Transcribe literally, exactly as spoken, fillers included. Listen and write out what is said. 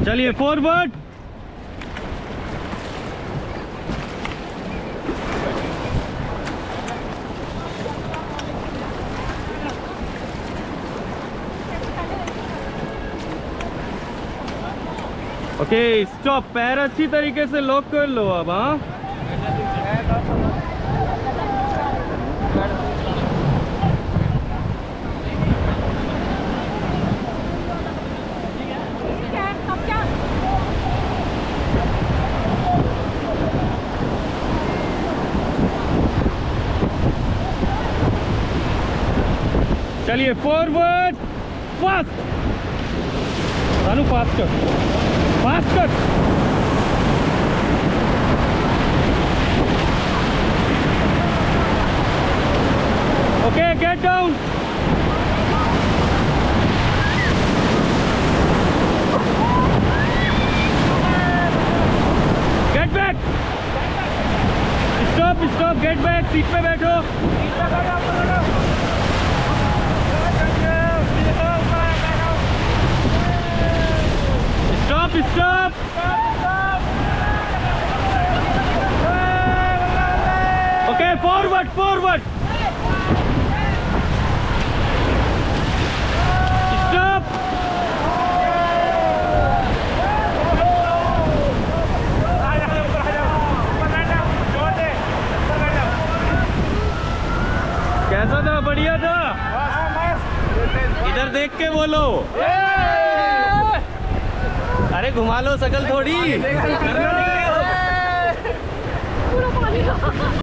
चलिए forward. Okay stop. पैर अच्छी तरीके से लॉक कर लो अब। हाँ चलिए फॉरवर्ड। फास्ट सानू, फास्ट कर, फास्ट कर। Okay get down. Get back. Stop stop, get back. Seat पे बैठो। Stop stop. Okay forward forward. Stop. कैसा था? बढ़िया था। इधर देख के बोलो। अरे घुमा लो शकल थोड़ी।